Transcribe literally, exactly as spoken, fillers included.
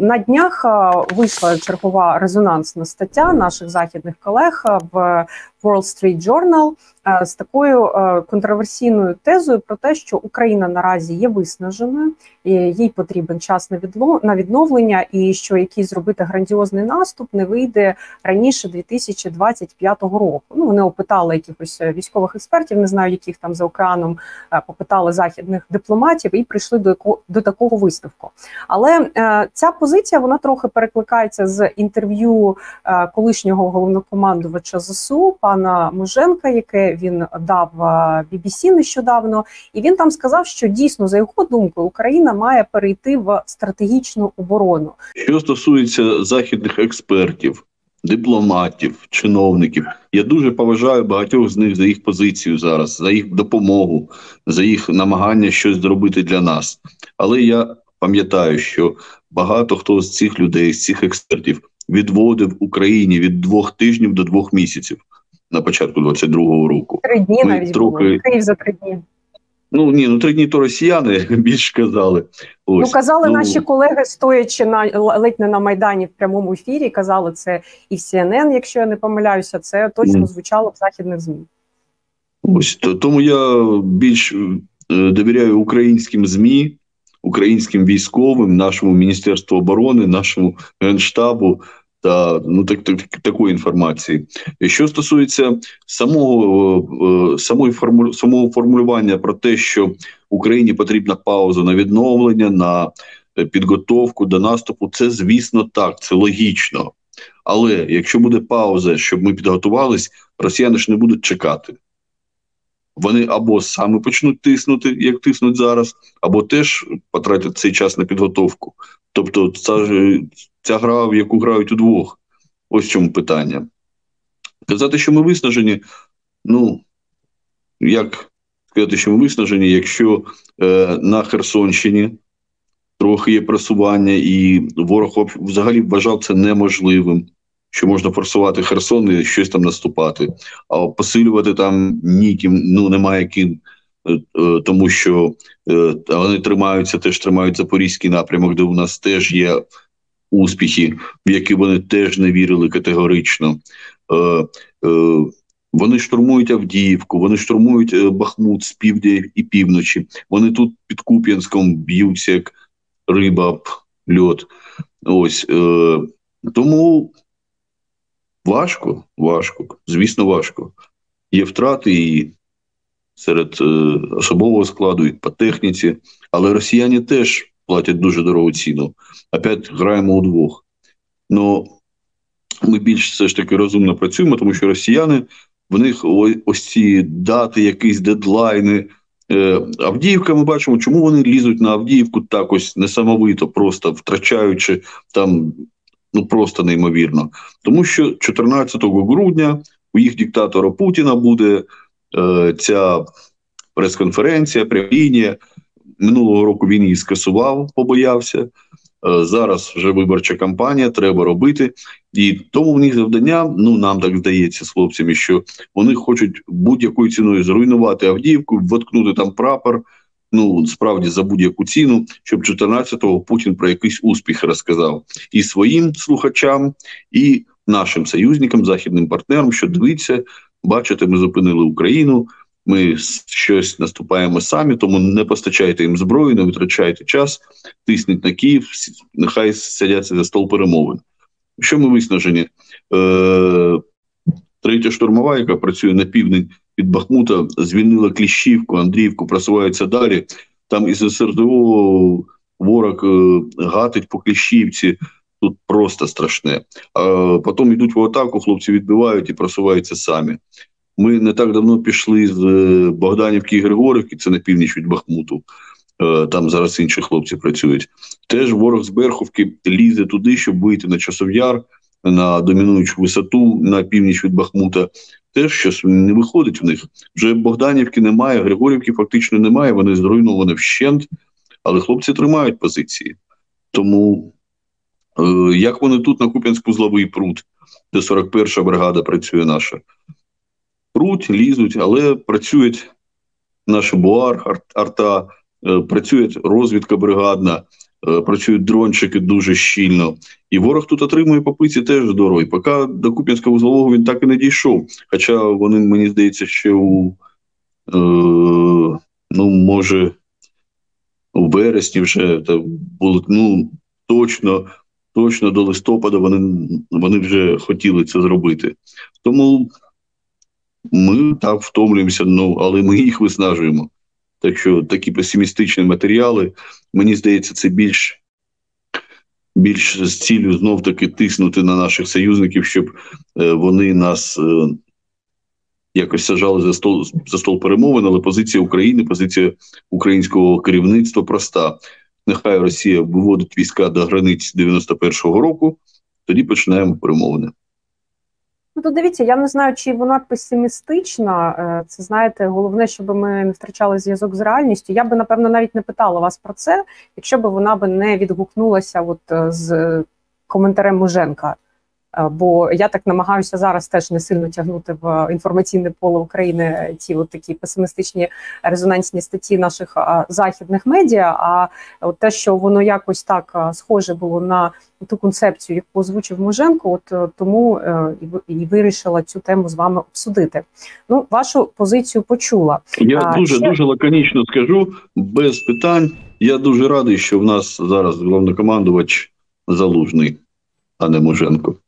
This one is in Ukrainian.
на днях вийшла чергова резонансна стаття наших західних колег в Wall Street Journal з такою контроверсійною тезою про те, що Україна наразі є виснаженою, і їй потрібен час на відновлення, і що якийсь зробити грандіозний наступ не вийде раніше дві тисячі двадцять п'ятого року. Ну, вони опитали якихось військових експертів, не знаю, яких там за океаном, попитали західних дипломатів і прийшли до, до такого висновку. Але е, ця позиція, вона трохи перекликається з інтерв'ю е, колишнього головнокомандувача ЗСУ, пана Муженка, яке він дав бі бі сі нещодавно, і він там сказав, що дійсно, за його думкою, Україна має перейти в стратегічну оборону. Що стосується західних експертів, дипломатів, чиновників, я дуже поважаю багатьох з них за їх позицію зараз, за їх допомогу, за їх намагання щось зробити для нас. Але я пам'ятаю, що багато хто з цих людей, з цих експертів відводив Україні від двох тижнів до двох місяців на початку двадцять другого року. Три дні Ми навіть трохи... було. Київ за три дні. Ну, ні, ну три дні то росіяни більш казали. Ось. Ну, казали ну... наші колеги, стоячи на, ледь не на Майдані в прямому ефірі, казали це і в Сі Ен Ен, якщо я не помиляюся, це точно mm. звучало в західних ЗМІ. Ось, то, тому я більш е, довіряю українським ЗМІ, українським військовим, нашому Міністерству оборони, нашому Генштабу та ну, так, так, такої інформації. І що стосується самого, самої форму, самого формулювання про те, що Україні потрібна пауза на відновлення, на підготовку до наступу, це, звісно, так, це логічно. Але якщо буде пауза, щоб ми підготувались, росіяни ж не будуть чекати. Вони або саме почнуть тиснути, як тиснуть зараз, або теж потратять цей час на підготовку. Тобто ця, ця гра, в яку грають удвох. Ось в чому питання. Казати, що ми виснажені, ну, як сказати, що ми виснажені, якщо е, на Херсонщині трохи є просування, і ворог взагалі вважав це неможливим, що можна форсувати Херсон і щось там наступати. А посилювати там ніким, ну, немає ким, тому що е, вони тримаються, теж тримають Запорізький напрямок, де у нас теж є успіхи, в які вони теж не вірили категорично. Е, е, вони штурмують Авдіївку, вони штурмують е, Бахмут з півдня і півночі. Вони тут під Куп'янськом б'ються, як риба об льод. Ось. Е, тому важко, важко, звісно, важко. Є втрати і серед е, особового складу, і по техніці, але росіяни теж платять дуже дорогу ціну. Опять граємо удвох. Но ми більш все ж таки розумно працюємо, тому що росіяни, в них ось, ось ці дати, якісь дедлайни. Е, Авдіївка, ми бачимо, чому вони лізуть на Авдіївку так ось несамовито, просто втрачаючи там, ну просто неймовірно. Тому що чотирнадцятого грудня у їх диктатора Путіна буде е, ця прес-конференція, прямлінія. Минулого року він її скасував, побоявся. Е, зараз вже виборча кампанія, треба робити. І тому в них завдання, ну нам так здається з хлопцями, що вони хочуть будь-якою ціною зруйнувати Авдіївку, воткнути там прапор, ну, справді за будь-яку ціну, щоб чотирнадцятого Путін про якийсь успіх розказав і своїм слухачам, і нашим союзникам, західним партнерам, що дивіться, бачите, ми зупинили Україну, ми щось наступаємо самі, тому не постачайте їм зброю, не витрачайте час, тисніть на Київ, нехай сидяться за стол перемовин. Що ми виснажені? Е- Третя штурмова, яка працює на південь від Бахмута, звільнила Кліщівку, Андріївку, просувається далі. Там із ес ер де о ворог е, гатить по Кліщівці. Тут просто страшне. А потім йдуть в атаку, хлопці відбивають і просуваються самі. Ми не так давно пішли з Богданівки і Григорівки, це на північ від Бахмуту. Е, там зараз інші хлопці працюють. Теж ворог з Берховки лізе туди, щоб вийти на Часов Яр, на домінуючу висоту на північ від Бахмута. Теж щось не виходить в них. Вже Богданівки немає, Григорівки фактично немає, вони зруйновані вщент, але хлопці тримають позиції. Тому е, як вони тут на Куп'янську-Зловий пруть, де сорок перша бригада працює наша. Пруть, лізуть, але працюють наші БУАР, арта, е, працює розвідка бригадна, працюють дрончики дуже щільно. І ворог тут отримує по пиці теж здорово. І поки до Куп'янського вузлового він так і не дійшов. Хоча вони, мені здається, ще у, е, ну, може, у вересні вже та були, ну, точно, точно до листопада вони, вони вже хотіли це зробити. Тому ми так втомлюємося, ну, але ми їх виснажуємо. Так що такі песимістичні матеріали, мені здається, це більш, більш з ціллю знов-таки тиснути на наших союзників, щоб е, вони нас е, якось сажали за стол, за стол перемовин, але позиція України, позиція українського керівництва проста. Нехай Росія виводить війська до границь дев'яносто першого року, тоді починаємо перемовини. Ну, то дивіться, я не знаю, чи вона песимістична. Це, знаєте, головне, щоб ми не втрачали зв'язок з реальністю. Я би, напевно, навіть не питала вас про це, якщо б вона б не відгукнулася от з коментарем Муженка. Бо я так намагаюся зараз теж не сильно тягнути в інформаційне поле України ті от такі песимістичні резонансні статті наших а, західних медіа, а от те, що воно якось так а, схоже було на ту концепцію, яку озвучив Муженко, от тому е, і, і вирішила цю тему з вами обсудити. Ну, вашу позицію почула. Я а, дуже, ще... дуже лаконічно скажу, без питань. Я дуже радий, що в нас зараз головнокомандувач Залужний, а не Муженко.